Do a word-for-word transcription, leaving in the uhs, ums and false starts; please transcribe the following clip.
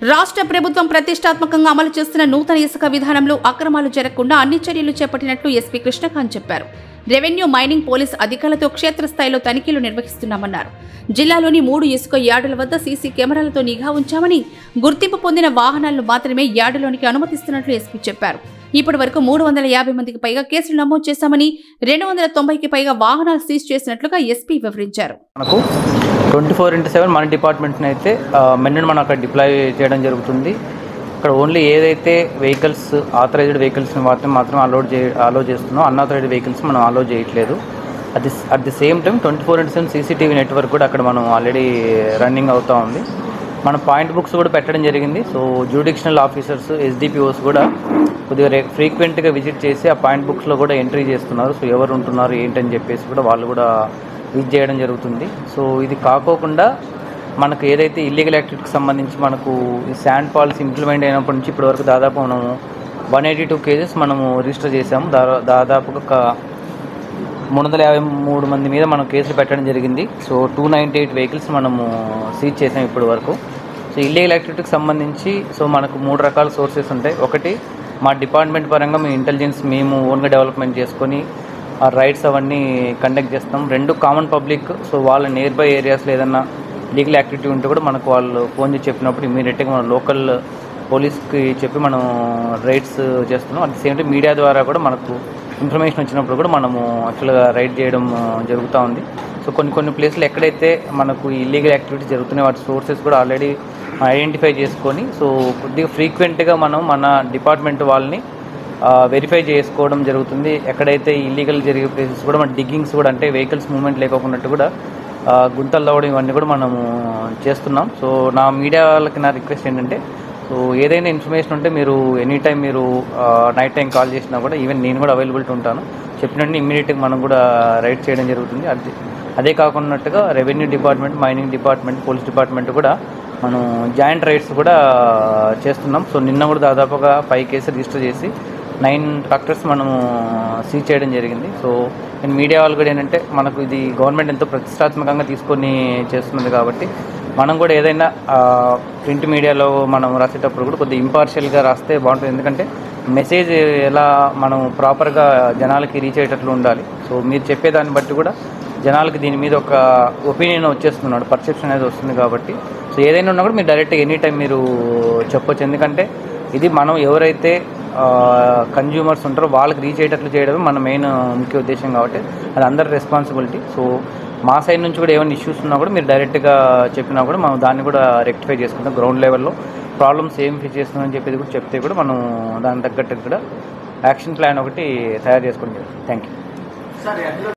రాష్ట్ర ప్రభుత్వం ప్రతిష్టాత్మకంగా అమలు చేస్తున్న నూతన ఇసుక విధానంలో అక్రమాలు జరగకుండా అన్ని చర్యలు చేపట్టినట్లు ఎస్పీ కృష్ణకాంత్ చెప్పారు. రెవెన్యూ, మైనింగ్, పోలీస్ అధికారులతో క్షేత్రస్థాయిలో తనిఖీలు నిర్వహిస్తున్నామన్నారు. జిల్లాలోని మూడు ఇసుక యార్డుల వద్ద సీసీ కెమెరాలతో నిఘా ఉంచామని, గుర్తింపు పొందిన వాహనాలను మాత్రమే యార్డులోనికి అనుమతిస్తున్నట్లు ఎస్పీ చెప్పారు. ఇప్పటి వరకు మూడు వందల యాభై మందికి పైగా కేసులు నమోదు చేశామని, రెండు వందల తొంభైకి పైగా వాహనాలు సీజ్ చేసినట్లుగా ఎస్పీ వివరించారు. ట్వంటీ ఫోర్ ఇంటూ సెవెన్ మన డిపార్ట్మెంట్ని అయితే మెన్ను మనం అక్కడ డిప్లాయ్ చేయడం జరుగుతుంది. ఇక్కడ ఓన్లీ ఏదైతే వెహికల్స్ ఆథరైజ్డ్ వెహికల్స్ని మాత్రం మాత్రం అలౌడ్ చే అలో చేస్తున్నాం, అన్ఆథరైజ్డ్ వెహికల్స్ మనం అలో చేయట్లేదు. At the at the same time twenty four into seven CCTV network కూడా అక్కడ మనం ఆల్రెడీ రన్నింగ్ అవుతూ ఉంది. మన పాయింట్ బుక్స్ కూడా పెట్టడం జరిగింది. సో జ్యూడిక్షనల్ ఆఫీసర్స్, ఎస్డిపిఓస్ కూడా కొద్దిగా ఫ్రీక్వెంట్గా విజిట్ చేసి ఆ పాయింట్ బుక్స్లో కూడా ఎంట్రీ చేస్తున్నారు. సో ఎవరు ఉంటున్నారు ఏంటని చెప్పేసి కూడా వాళ్ళు కూడా విజిట్ చేయడం జరుగుతుంది. సో ఇది కాకోకుండా మనకు ఏదైతే ఇల్లీగల్ యాక్టివిటీకి సంబంధించి మనకు ఈ శాండ్ పాలసీ ఇంప్లిమెంట్ అయినప్పటి నుంచి ఇప్పటి వరకు దాదాపు మనము వన్ ఎయిటీ టూ కేసెస్ మనము రిజిస్టర్ చేసాము. దా దాదాపుగా ఒక మూడు వందల యాభై మూడు మంది మీద మనం కేసులు పెట్టడం జరిగింది. So two ninety eight vehicles మనము సీజ్ చేసాం ఇప్పటి వరకు. సో ఇల్లీగల్ యాక్టివిటీకి సంబంధించి సో మనకు మూడు రకాల సోర్సెస్ ఉంటాయి. ఒకటి మా డిపార్ట్మెంట్ పరంగా మేము ఇంటెలిజెన్స్ మేము ఓన్గా డెవలప్మెంట్ చేసుకొని ఆ రైడ్స్ అవన్నీ కండక్ట్ చేస్తాం. రెండు కామన్ పబ్లిక్, సో వాళ్ళ నియర్ బై ఏరియాస్లో ఏదన్నా లీగల్ యాక్టివిటీ ఉంటే కూడా మనకు వాళ్ళు ఫోన్ చేసి చెప్పినప్పుడు ఇమీడియట్గా మనం లోకల్ పోలీస్కి చెప్పి మనం రైడ్స్ చేస్తున్నాం. At the same time media ద్వారా కూడా మనకు ఇన్ఫర్మేషన్ వచ్చినప్పుడు కూడా మనము యాక్చువల్గా రైడ్ చేయడం జరుగుతూ ఉంది. సో కొన్ని కొన్ని ప్లేస్లు ఎక్కడైతే మనకు ఇల్లీగల్ యాక్టివిటీస్ జరుగుతున్నాయి వాటి సోర్సెస్ కూడా ఆల్రెడీ ఐడెంటిఫై చేసుకొని సో కొద్దిగా ఫ్రీక్వెంట్గా మనం మన డిపార్ట్మెంట్ వాళ్ళని వెరిఫై చేసుకోవడం జరుగుతుంది. ఎక్కడైతే ఇల్లీగల్ జరిగే ప్లేసెస్ కూడా మన డిగ్గింగ్స్ కూడా అంటే వెహికల్స్ మూవ్మెంట్ లేకపోయినట్టు కూడా గుంతలు తవ్వడం ఇవన్నీ కూడా మనము చేస్తున్నాం. సో నా మీడియా వాళ్ళకి నా రిక్వెస్ట్ ఏంటంటే సో ఏదైనా ఇన్ఫర్మేషన్ ఉంటే మీరు ఎనీ టైం మీరు నైట్ టైం కాల్ చేసినా కూడా ఈవెన్ నేను కూడా అవైలబిలిటీ ఉంటాను. చెప్పినట్టు ఇమ్మీడియట్గా మనం కూడా రైడ్ చేయడం జరుగుతుంది. అదే అదే కాకున్నట్టుగా revenue department, mining department, police department కూడా మనం జాయింట్ రైడ్స్ కూడా చేస్తున్నాం. సో నిన్న కూడా దాదాపుగా ఫైవ్ కేసులు రిజిస్టర్ చేసి నైన్ ట్రాక్టర్స్ మనము సీజ్ చేయడం జరిగింది. సో నేను మీడియా వాళ్ళు కూడా ఏంటంటే మనకు ఇది గవర్నమెంట్ ఎంతో ప్రతిష్టాత్మకంగా తీసుకొని చేస్తున్నది కాబట్టి మనం కూడా ఏదైనా ప్రింట్ మీడియాలో మనం రాసేటప్పుడు కూడా కొద్దిగా ఇంపార్షియల్గా రాస్తే బాగుంటుంది. ఎందుకంటే మెసేజ్ ఎలా మనం ప్రాపర్గా జనాలకి రీచ్ అయ్యేటట్లు ఉండాలి. సో మీరు చెప్పేదాన్ని బట్టి కూడా జనాలకి దీని మీద ఒక ఒపీనియన్ వచ్చేస్తున్నాడు, పర్సెప్షన్ అనేది వస్తుంది. కాబట్టి సో ఏదైనా ఉన్నా కూడా మీరు డైరెక్ట్గా ఎనీ టైం మీరు చెప్పొచ్చు. ఎందుకంటే ఇది మనం ఎవరైతే కన్జ్యూమర్స్ ఉంటారో వాళ్ళకి రీచ్ అయ్యేటట్లు చేయడమే మన మెయిన్ ముఖ్య ఉద్దేశం కాబట్టి అది అందరి రెస్పాన్సిబిలిటీ. సో మా సైడ్ నుంచి కూడా ఏమైనా ఇష్యూస్ ఉన్నా కూడా మీరు డైరెక్ట్గా చెప్పినా కూడా మనం దాన్ని కూడా రెక్టిఫై చేసుకుంటాం. గ్రౌండ్ లెవెల్లో ప్రాబ్లమ్స్ ఏం ఫేస్ చేస్తున్నామని చెప్పేది కూడా చెప్తే కూడా మనం దానికి తగ్గట్టు కూడా యాక్షన్ ప్లాన్ ఒకటి తయారు చేసుకోవడం జరుగుతుంది. Thank you.